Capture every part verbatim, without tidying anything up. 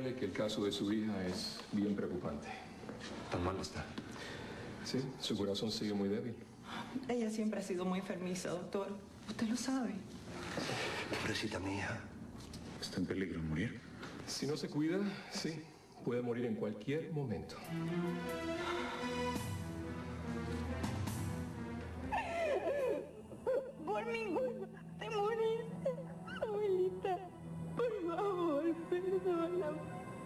dígale que el caso de su hija es bien preocupante. ¿Tan mal está? Sí, su corazón sigue muy débil. Ella siempre ha sido muy enfermiza, doctor. Usted lo sabe. Pobrecita mi hija. ¿Está en peligro de morir? Si no se cuida, sí. Puede morir en cualquier momento. Por mi culpa te moriste, abuelita. Por favor, perdóname.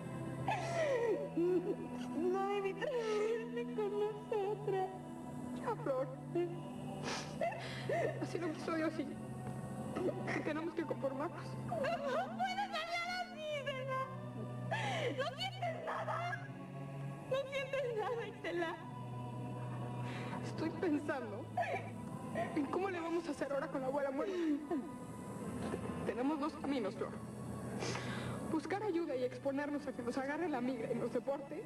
No debí traerte con nosotras. Ya, Flor. Así lo quiso Dios y tenemos que conformarnos. No puedes hablar así, Estela. No sientes nada. No sientes nada, Estela. Estoy pensando en cómo le vamos a hacer ahora con la abuela muerta. Tenemos dos caminos, Flor. Buscar ayuda y exponernos a que nos agarre la migra y nos deporte.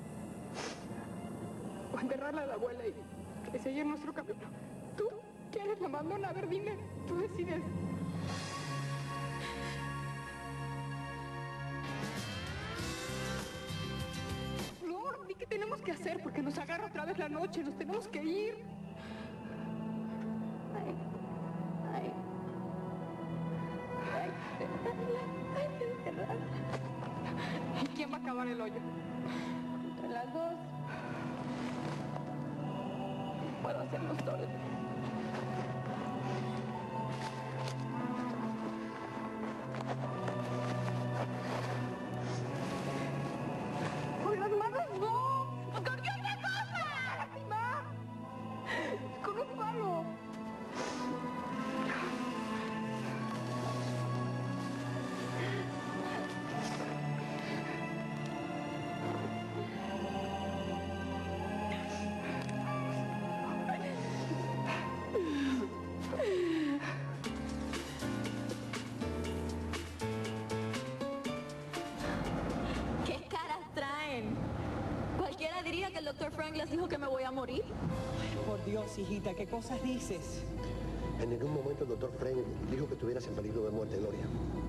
O enterrarla a la abuela y, y seguir nuestro camino. ¿Tú quieres la mandona? A ver, dime. Tú decides. Flor, di qué tenemos que hacer porque nos agarra otra vez la noche. Nos tenemos que ir. Ay, ay. Ay, ay, enterrarla. ¿Y quién va a acabar el hoyo? Entre las dos. Puedo hacernos todo. ¡Con las manos no! ¡Con qué otra cosa! ¡Va! ¡Con un palo! ¿Qué caras traen? Cualquiera diría que el doctor Frank les dijo que me voy a morir. Ay, por Dios, hijita, ¿qué cosas dices? En ningún momento el doctor Frank dijo que estuvieras en peligro de muerte, Gloria.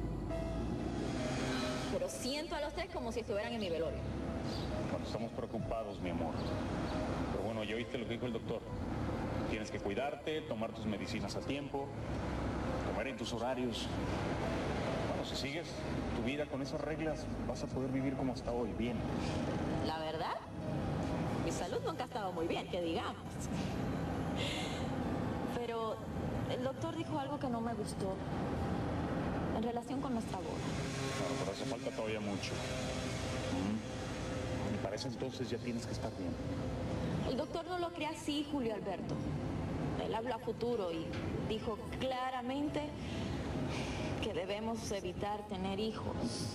Pero siento a los tres como si estuvieran en mi velorio. Bueno, estamos preocupados, mi amor. Pero bueno, ya oíste lo que dijo el doctor. Tienes que cuidarte, tomar tus medicinas a tiempo, comer en tus horarios. Bueno, si sigues tu vida con esas reglas, vas a poder vivir como hasta hoy, bien. La verdad, mi salud nunca ha estado muy bien, que digamos. Pero el doctor dijo algo que no me gustó en relación con nuestra boda. Claro, pero hace falta todavía mucho. Mm. Y para ese entonces ya tienes que estar bien. El doctor no lo cree así, Julio Alberto. Él habla a futuro y dijo claramente que debemos evitar tener hijos.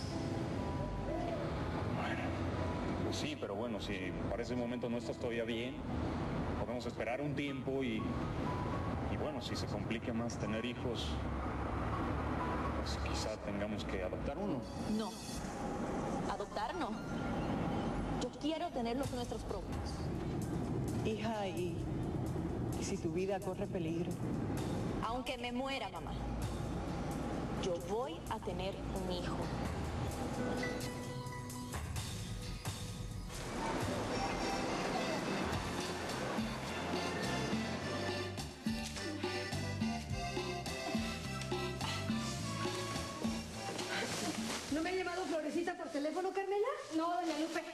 Bueno, pues sí, pero bueno, si para ese momento no estás todavía bien, podemos esperar un tiempo y, y bueno, si se complica más tener hijos, pues quizá tengamos que adoptar uno. No, adoptar no. Yo quiero tener los nuestros propios. Hija, y, y si tu vida corre peligro. Aunque me muera, mamá, yo voy a tener un hijo. ¿No me ha llamado Florecita por teléfono, Carmela? No, doña Lupe.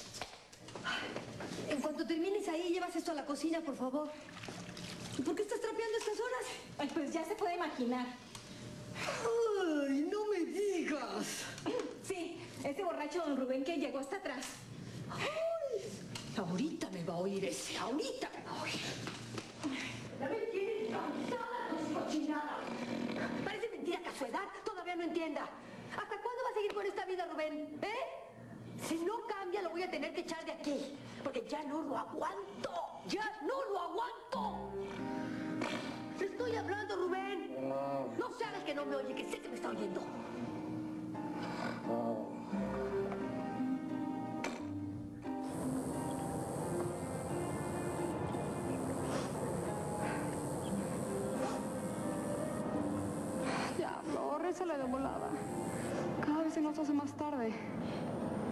En cuanto termines ahí, llevas esto a la cocina, por favor. ¿Y por qué estás trapeando a estas horas? Ay, pues ya se puede imaginar. ¡Ay, no me digas! Sí, ese borracho don Rubén que llegó hasta atrás. ¡Ay! Ahorita me va a oír ese, ahorita me va a oír. Ya me tienes cansada con su cochinada. Parece mentira que a su edad todavía no entienda. ¿Hasta cuándo va a seguir con esta vida, Rubén? ¿Eh? Si no cambia, lo voy a tener que echar de aquí. Porque ya no lo aguanto. ¡Ya no lo aguanto! Te estoy hablando, Rubén. No. No sabes que no me oye, que sé que me está oyendo. No. Ya, Flor, rézale de volada. Cada vez se nos hace más tarde.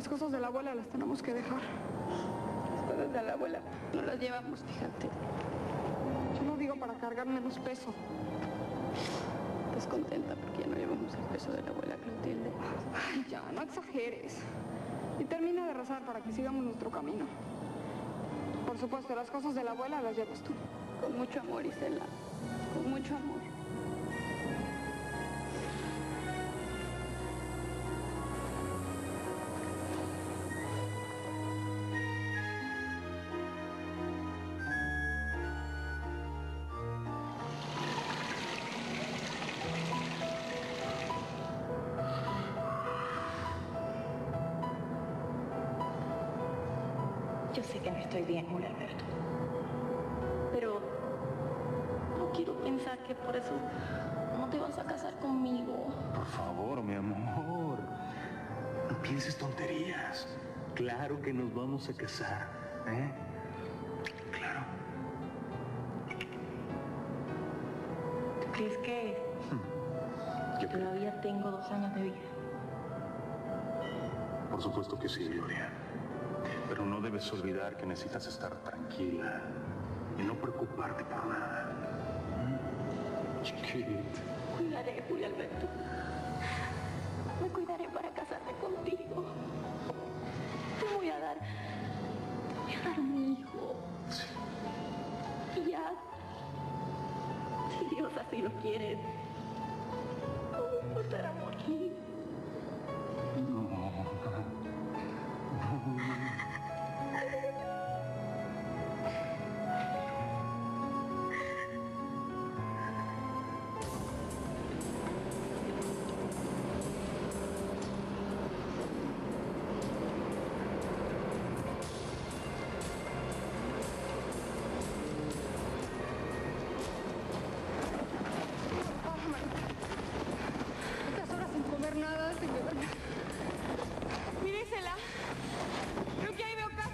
Las cosas de la abuela las tenemos que dejar. Las cosas de la abuela no las llevamos, fíjate. Yo lo digo para cargar menos peso. ¿Estás contenta porque ya no llevamos el peso de la abuela, Clotilde? Ay, ya, no exageres. Y termina de rezar para que sigamos nuestro camino. Por supuesto, las cosas de la abuela las llevas tú. Con mucho amor, Isela. Con mucho amor. Yo sé que no estoy bien, Julio Alberto. Pero no quiero pensar que por eso no te vas a casar conmigo. Por favor, mi amor. No pienses tonterías. Claro que nos vamos a casar, ¿eh? Claro. ¿Tú crees que Yo creo. todavía tengo dos años de vida? Por supuesto que sí, Gloria. Pero no debes olvidar que necesitas estar tranquila y no preocuparte por nada. ¿Mm? Chiquita. Cuidaré, Julio Alberto. Me cuidaré para casarme contigo. Te voy a dar... Te voy a dar un hijo. Sí. Y ya... Si Dios así lo quiere... No me importará morir. No. Estas horas sin comer nada, sin beber nada. Míresela. Creo que ahí veo casas.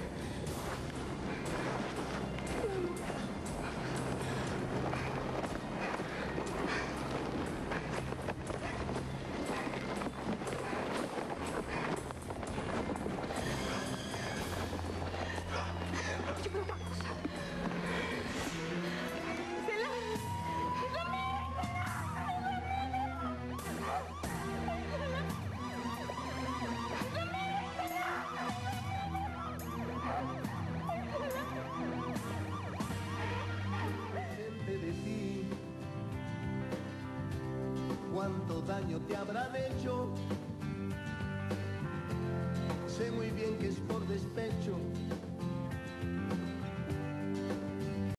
De ti, cuánto daño te habrán hecho